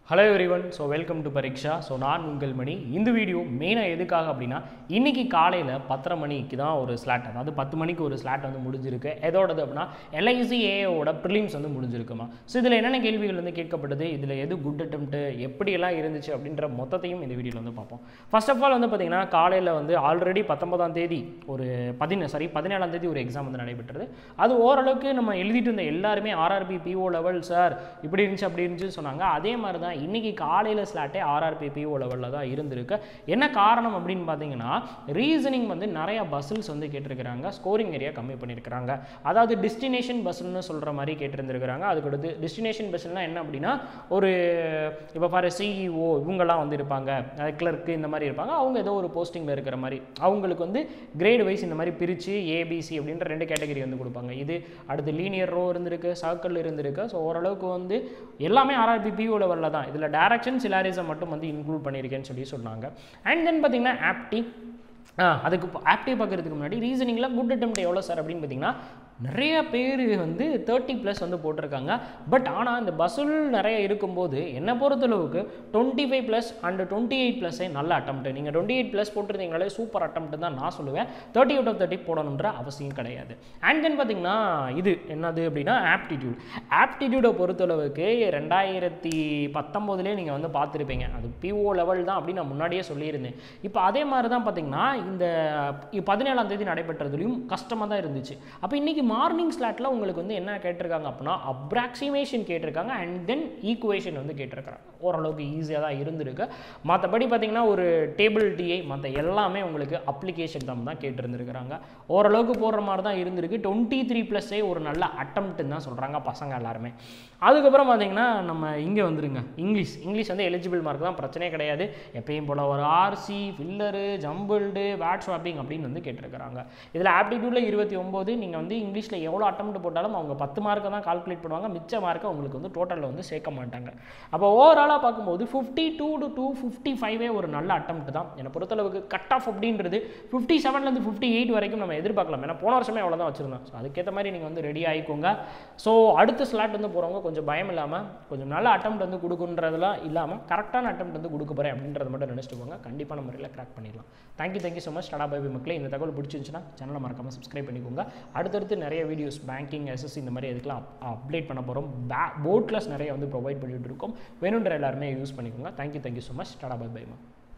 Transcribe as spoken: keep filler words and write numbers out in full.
Hello everyone, so welcome to Pariksha. So நான் உங்கள் மணி. இந்த வீடியோ மெயினா எதுக்காக அப்படினா இன்னைக்கு காலையில பத்தரை மணிக்கு தான் ஒரு ஸ்லாட், அதாவது பத்து மணிக்கு ஒரு ஸ்லாட் வந்து முடிஞ்சிருக்கு. எதோடது அப்படினா L I C A A ஓட prelims வந்து முடிஞ்சிருக்குமா. சோ இதுல என்னென்ன கேள்விகள் வந்து கேட்கப்பட்டது, இதுல எது குட் அட்டெம்ப்ட், எப்படி எல்லாம் இருந்துச்சு அப்படிங்கற மொத்தத்தையும் இந்த வீடியோல வந்து பாப்போம். ஃபர்ஸ்ட் ஆஃப் ஆல் வந்து பாத்தீங்கன்னா காலையில வந்து ஆல்ரெடி பத்தொன்பதாம் தேதி ஒரு பதினேழு சாரி பதினேழாம் தேதி ஒரு எக்ஸாம் வந்து நடைபெற்றது. அது ஓரளவுக்கு நம்ம எழுதிட்டு இருந்த எல்லாரும் R R B P O level sir இப்படி இருந்துச்சு அப்படி இருந்துச்சு சொன்னாங்க. அதே மாதிரி தான் இன்னைக்கு காலையில ஸ்லாட்டே R R B P O லெவல்ல தான் இருந்திருக்கு. என்ன காரணம் அப்படினு பாத்தீங்கன்னா ரீசனிங் வந்து நிறைய பஸ்ஸல்ஸ் வந்து கேட்டிருக்காங்க, ஸ்கோரிங் ஏரியா கம்மி பண்ணிருக்காங்க. அதாவது டெஸ்டினேஷன் பஸ்ன்னு சொல்ற மாதிரி கேட்டிருந்திருக்காங்க. அதுக்கு அடுத்து டெஸ்டினேஷன் பஸ்னா என்ன அப்படினா ஒரு இப்ப ஃபார் C E O இவங்கலாம் வந்து இருப்பாங்க, கிளர்க் இந்த மாதிரி இருப்பாங்க. அவங்க ஏதோ ஒரு போஸ்டிங்ல இருக்கிற மாதிரி அவங்களுக்கு வந்து கிரேட் வைஸ் இந்த மாதிரி பிரிச்சு A B C அப்படின்ற ரெண்டு கேட்டகரி வந்து கொடுப்பாங்க. இது அடுத்து லீனியர் ரோ இருந்திருக்கு, சர்க்கிள் இருந்திருக்கு. ஸோ ஓரளவுக்கு வந்து எல்லாமே R R B P O லெவலில் தான். இதில் டைரக்ஷன் சிலாரிசம் மட்டும் வந்து இன்க்ளூட் பண்ணியிருக்கேன்னு சொல்லி சொன்னாங்க. அண்ட் தென் பார்த்தீங்கன்னா ஆப்டி, அதுக்கு ஆப்டி பார்க்கறதுக்கு முன்னாடி ரீசனிங்கில் குட் அட்டெம்ப்ட் எவ்வளோ சார் அப்படின்னு பார்த்தீங்கன்னா நிறைய பேர் வந்து தேர்ட்டி ப்ளஸ் வந்து போட்டிருக்காங்க. பட் ஆனால் இந்த பஸ்ஸுல் நிறைய இருக்கும்போது என்னை பொறுத்தளவுக்கு twenty five plus and twenty eight ப்ளஸ்ஸே நல்ல அட்டெம்ப்ட். நீங்கள் டுவெண்ட்டி எயிட் ப்ளஸ் போட்டிருந்தீங்களே சூப்பர் அட்டெம்ப்ட் தான் நான் சொல்லுவேன். தேர்ட்டி அவுட் ஆஃப் தேர்ட்டி போடணுன்ற அவசியம் கிடையாது. அண்ட் தென் பார்த்தீங்கன்னா இது என்னது அப்படின்னா ஆப்டிடியூட். ஆப்டிடியூடை பொறுத்தளவுக்கு ரெண்டாயிரத்தி பத்தொம்போதுலேயே நீங்கள் வந்து பார்த்துருப்பீங்க. அது P O லெவல் தான் அப்படின்னு நான் முன்னாடியே சொல்லியிருந்தேன். இப்போ அதே மாதிரி தான் பார்த்தீங்கன்னா இந்த பதினேழாம் தேதி நடைபெற்றதுலையும் கஷ்டமாக தான் இருந்துச்சு. அப்போ இன்றைக்கி மார்னிங் ஸ்லாட்டில் உங்களுக்கு வந்து என்ன கேட்டிருக்காங்க அப்படின்னா அப்ராக்சிமேஷன் கேட்டிருக்காங்க, அண்ட் தென் ஈக்குவேஷன் வந்து கேட்டிருக்காங்க. ஓரளவுக்கு ஈஸியாக தான் இருந்திருக்கு. மற்றபடி பார்த்தீங்கன்னா ஒரு டேபிள் டிஐ மற்ற எல்லாமே உங்களுக்கு அப்ளிகேஷன் தான் தான் கேட்டிருந்துருக்குறாங்க. ஓரளவுக்கு போடுற மாதிரி தான் இருந்திருக்கு. டுவெண்ட்டி த்ரீ ப்ளஸ்ஸே ஒரு நல்ல அட்டெம்ப்ட்னு தான் சொல்கிறாங்க பசங்க எல்லாருமே. அதுக்கப்புறம் பார்த்தீங்கன்னா நம்ம இங்கே வந்துருங்க இங்கிலீஷ். இங்கிலீஷ் வந்து எலிஜிபிள் மார்க் தான், பிரச்சனையே கிடையாது. எப்பயும் போல் ஒரு RC, filler, jumbled, word swapping அப்படின்னு வந்து கேட்டிருக்கிறாங்க. இதில் ஆப்டிடியூடில் இருபத்தி ஒம்பது, நீங்கள் வந்து இங்கிலீஷில் எவ்வளோ அட்டெம்ப்ட் போட்டாலும் அவங்க பத்து மார்க்கை தான் கால்குலேட் பண்ணுவாங்க, மிச்ச மார்க்கை உங்களுக்கு வந்து டோட்டலில் வந்து சேர்க்க மாட்டாங்க. அப்போ ஓவராலாக பார்க்கும்போது fifty two to two fifty ஃபைவே ஒரு நல்ல அட்டெம்ப்ட் தான். என்னை பொறுத்தளவுக்கு கட் ஆஃப் அப்படின்றது ஃபிஃப்டி செவன்லேருந்து ஃபிஃப்டி எயிட் வரைக்கும் நம்ம எதிர்பார்க்கலாம். ஏன்னா போன வருஷமே அவ்வளோ தான் வச்சுருந்தோம். ஸோ அதுக்கேற்ற மாதிரி நீங்கள் வந்து ரெடி ஆகிக்கோங்க. ஸோ அடுத்த ஸ்லாட் வந்து போகிறவங்க கொஞ்சம் பயம் இல்லாமல் கொஞ்சம் நல்ல அட்டெம்ப்ட் வந்து கொடுக்குன்றதுலாம் இல்லாமல் கரெக்டான அட்டெம்ப்ட் வந்து கொடுக்க போகிறேன் அப்படின்றத மட்டும் நினச்சிட்டு போங்க. கண்டிப்பான முறையில் கிராக் பண்ணிடலாம். Thank you thank you so much. Tata bye bye மக்களே. இந்த தகவல் பிடிச்சிருந்துச்சுன்னா சேனலை மறக்காமல் சப்ஸ்கிரைப் பண்ணிக்கோங்க. அடுத்தடுத்து நிறைய videos banking, S S C இந்த மாதிரி இதுக்கெல்லாம் அப்டேட் பண்ண போகிறோம். பே போர்ட் கிளாஸ் நிறைய வந்து ப்ரொவைட் பண்ணிட்டு இருக்கோம். வேணுன்ற எல்லாருமே யூஸ் பண்ணிக்கோங்க. Thank you thank you so much. Tata bye by.